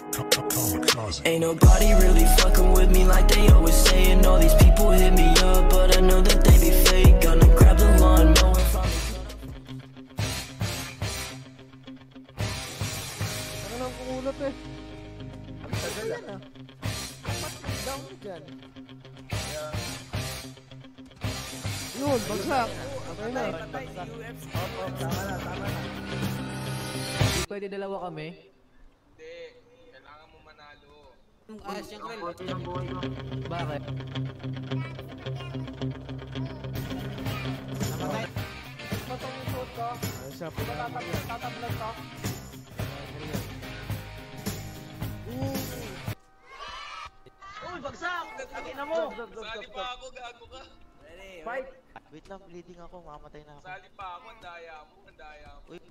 Ain't nobody really fucking with me like they always saying. All these people hit me up, but I know that they be fake. Gonna grab the lawnmower from Ano nang kumulot eh? Ang tagal yan ah. Down dyan. Yun, bagsak. Okay na. Tama na, tama na. Pwede dalawa kami? Hindi. Kailangan mo manalo. Siyempre. Bakit? Namatay. Matong yung suot ko. Ano siya? Tatablan ko. Uy, bagsak! Akin na mo! Sali pa ako, gago ka. Fight! Wait lang, bleeding ako, mamamatay na ako. Sali pa ako, ang daya mo, ang daya mo. Uy,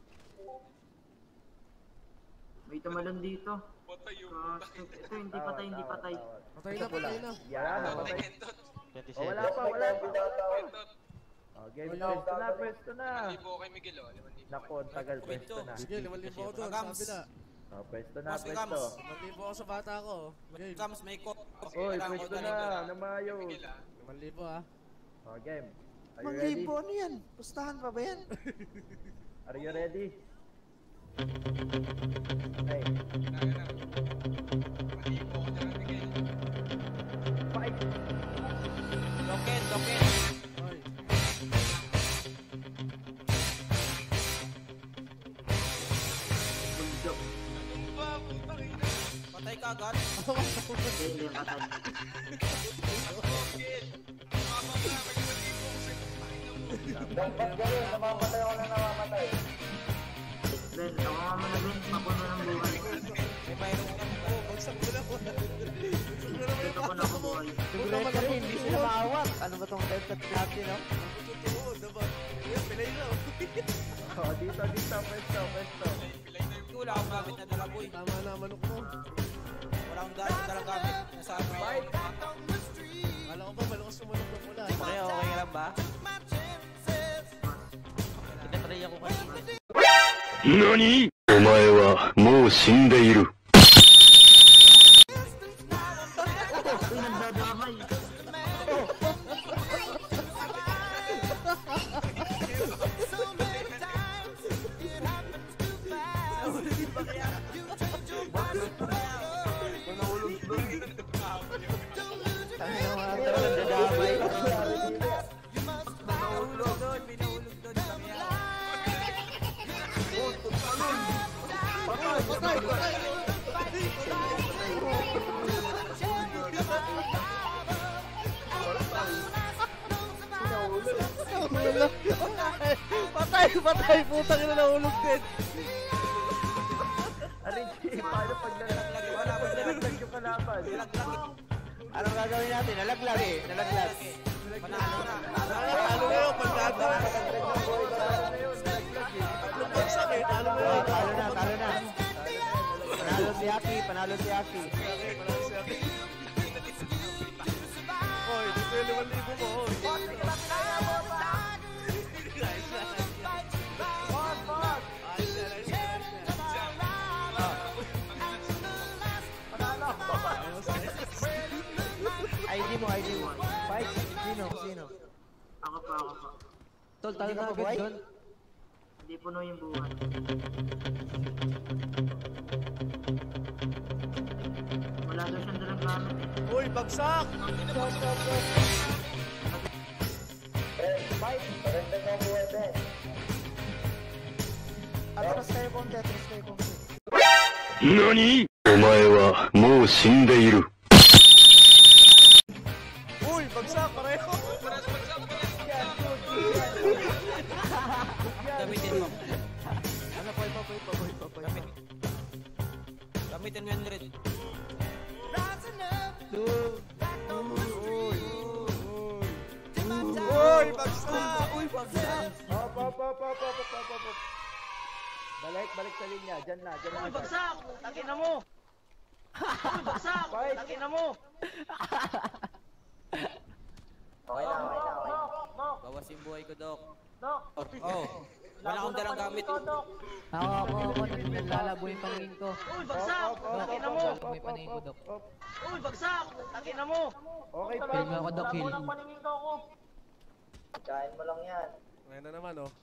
May tumalon dito. Patay yung Ito, hindi patay, hindi patay. Patay na, patay na. Yan, patay patay. Entot. 27. Oh, wala pa, wala pa. Entot. Okay, pwesto na, pwesto na. 5,000 kay Miguel, oh. 5,000. Naku, ang tagal, pwesto na. Sige, 5,000 ako doon, sabi na. Oh, pwesto na, pwesto. 5,000 ako sa bata ko. Game. Kams, may coat. Oy, pwesto na, namayo. Miguel, ah. 5,000 ah. Oh, game. Are you ready? Manglibo, ano yan? Pustahan pa ba yan? Are you ready? Hey, Kaya na. 5,000 ko dyan, Miguel. fight! Doket, doket. Oy. Bundok. Anong ba, putang ina? Patay ka agad. Hindi, hindi yung patay. Miguel. Mama ka, may 5,000 ko sa'yo. Pakinggan mo. Dapat gawin, namamatay ako na namamatay. Ben, ako nga mo na Ben, mapuno ng buhay. May mayroon ka mo. Bagsak mo na ko. Dito ko na ako buhay. Sigurado kami, hindi sila maawat. Ano ba tong headset natin, no? Totoo, diba? Yan, pilay na. Oh, dito, dito, pwesto, pwesto. Pilay na yung Wala akong gamit na dalaboy. Tama na, manok mo. Wala akong dalang gamit. Nasa fight. Kala ko ba, malakas sumunod na pula. Okay, okay lang ba? Pinatry ako kanina. 何？お前はもう死んでいる。 Uy, nagdadamay. Ano nga, talagang dadamay. Pinahulog doon, pinahulog doon. Patay, patay. Patay, patay. Putang ina, nahulog din. Arinchi, paano pag nalaglag yung kalaban? Anong gagawin natin? Nalaglag eh. Nalaglag. Panalo na. Talo na yun, pagkado. Tatlong bagsak eh, talo na yun. Talo na, talo na. Panalo si Aki, panalo si Aki. Oy, dito yung 5,000 mo. Oy. ID mo, ID mo. Fight. Sino? Sino? Ako pa. Tol, talo na agad doon. Hindi puno yung buhay. Wala daw siyang dalang gamit eh. Uy, bagsak! Fight! Paragdag ang buhay, Ben. Atras kayo konti, atras kayo konti. 何？お前はもう死んでいる。 Uy, bagsak pareho! Gamitin mo. Ano, boy pa. Gamitin mo yung red. Uy, bagsak! Uy, bagsak! Hop. Balik sa linya. Diyan na. Uy, bagsak! Takin na mo! Uy, bagsak! Takin na mo! Okay na. Bawas yung buhay ko, Dok. Oh. Wala akong dalang gamit. Ako, naglalabo yung paningin ko. Uy, bagsak! Takin na mo! May paningin ko, Dok. Uy, bagsak! Takin na mo! Okay, Heal mo ako, Dok, heal. Kain mo lang yan. Ngayon na naman, oh.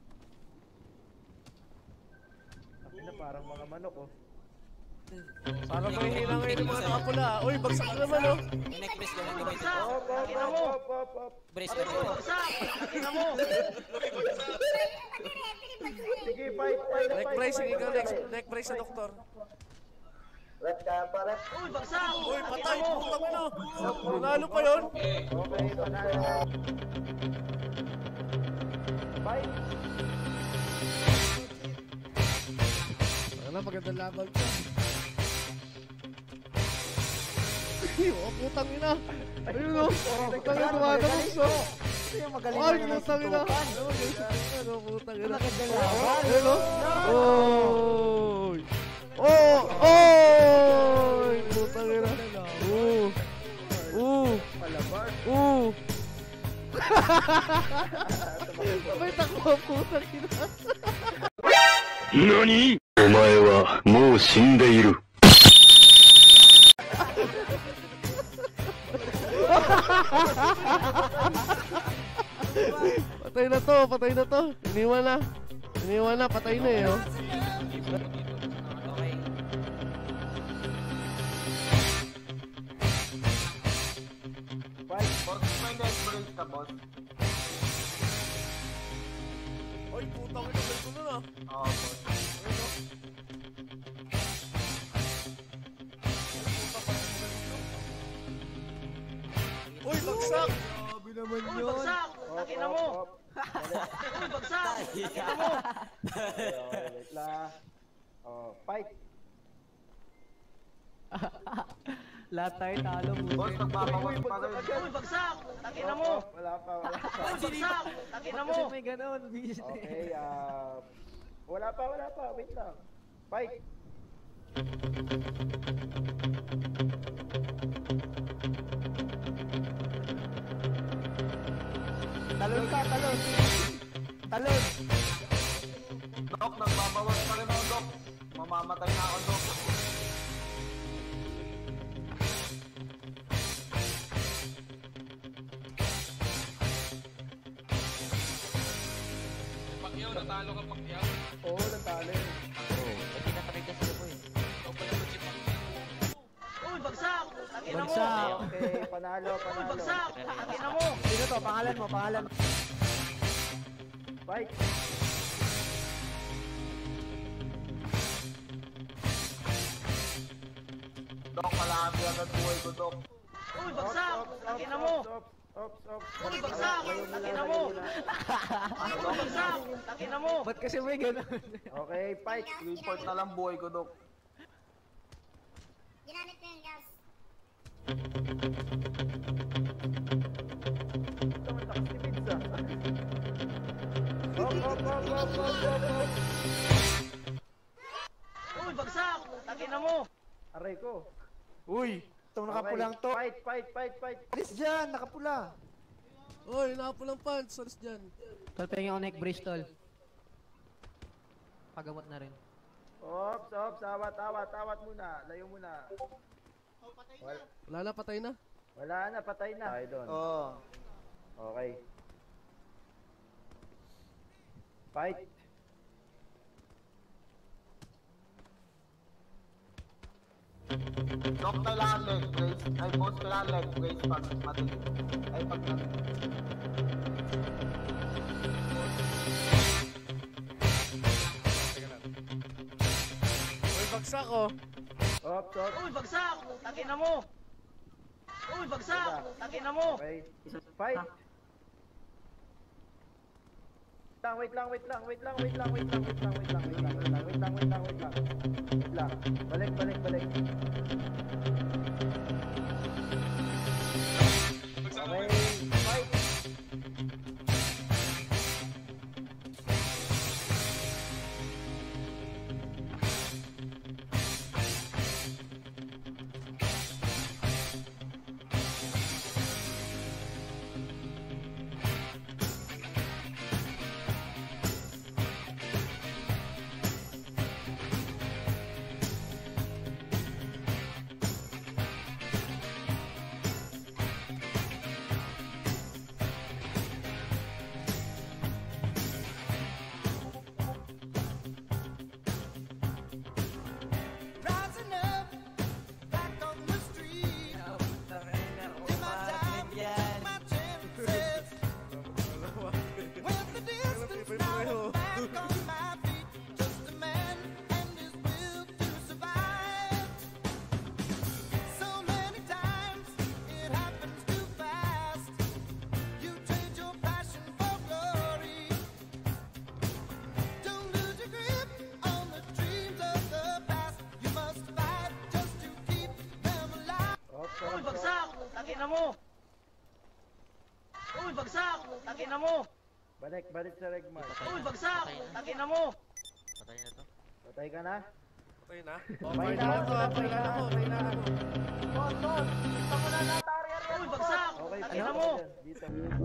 Akin na parang mga manok, oh. Sana mahihina ngayon yung mga nakapula. Uy, bagsak na naman, oh. Yung neck brace ko lang gamitin. Bagsak! Takin na mo! Brace ko. Bagsak! Takin na mo! Sige, fight. Neck brace, sige ka, neck brace sa doktor. Rep kaya pa, rep. Uy, bagsak! Uy, patay, putang ina. Nanalo pa yun. Okay, panalo. Fight. Ano, magandang laban ko. Oh, putang ina. Ayun, oh. Putang ina, tumatapos, oh. Ay, putang ina. Ano, putang ina. Ayun, oh. Oy. Oh, oy. Putang ina. May takbo, putang ina. NANI?! お前はもう死んでいる。 Patay na to. Iniwan na, patay na eh, oh. Okay. Fight. Boss, may neck brace ka, boss. Oy, putang ina, may gulo na. Oo, boss. Uy, bagsak! Uy, bagsak! Takin na mo! Uy, bagsak! Takin na mo! Wait lang. Oh, fight. Lahat tayo talo, Boss, magbabawas pa rin. Uy, bagsak! Takin na mo! Wala pa. Uy, bagsak! Takin na mo! Kasi may ganon, bisit eh. Okay, wala pa. Wait lang. Fight. Talon ka, talon. Dok, nagbabawas pa rin ako, Dok. Mamamatay na ako, Dok. Pagyaw, natalo ka Pagyaw. Oo, natalo. Pinatry ka sila po eh. Ikaw pa naman si Pagyaw. Uy, bagsak! Takin na mo! Bagsak! Okay, panalo. Uy, bagsak! Takin na mo! Sino to? Pangalan mo. Fight. Dok, malaki agad buhay ko, Dok. Uy, bagsak! Takin na mo! Uy, bagsak! Takin na mo! Uy, bagsak! Takin na mo! Ba't kasi may ganon? Okay, fight. Report na lang buhay ko, Dok. Ginamit mo yung gas. Uy, bagsak! Takin na mo! Aray ko. Uy! Itong nakapulang to. Fight. Alis dyan, nakapula. Uy, nakapulang pants. Salis dyan. Tol, pengin ako neck brace, tol. Pagamot na rin. Ops. Awat muna. Layo muna. Wala na, patay na. Wala na, patay na. Tayo doon. Oo. Okay. Fight. Dok, kailangan leg brace. Ay, boss, kailangan leg brace pag matilig. Ay, pag Uy, bagsak, oh. Ops. Uy, bagsak! Takin na mo! Uy, bagsak! Takin na mo! Okay. Fight. Wait lang. Balik. Okay, fight. Takina mo! Uy, bagsak! Takina mo! Balik sa Regmar. Uy, bagsak! Takina mo! Patay ka na? Okay na? Patay na ako. Uy, bagsak! Okay, Takina mo! Dito.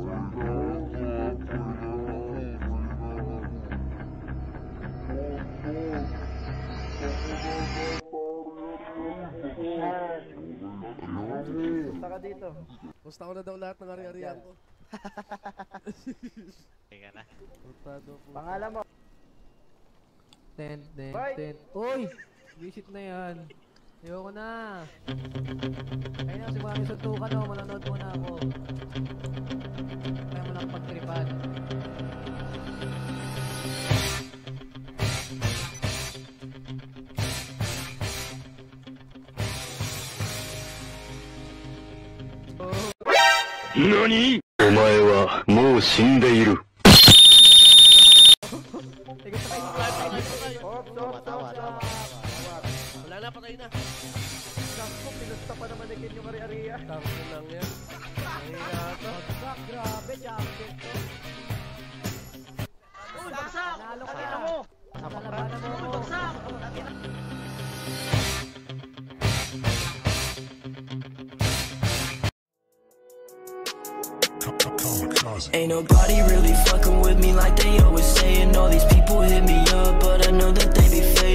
Punta ka dito. Gusto ko na daw lahat ng ari-arian ko. Teka na. Pangalan mo. Ten. Bye. Uy! Visit na yan. Ayoko na. Ayun na, simula yung suntukan o. Manonood muna ako. Kaya mo lang pagtripan. NANI?! お前はもう死んでいる。 Wala na, patay na. Sakto, pinusta pa naman again yung ari-arian. Tangin lang yan. Nangina to. Grabe, champion to. Uy, bagsak! Nalo ka. Takina mo! Nakalabanan mo Uy, ako. bagsak! Takina mo! Ain't nobody really fucking with me like they always saying. All these people hit me up, but I know that they be fake.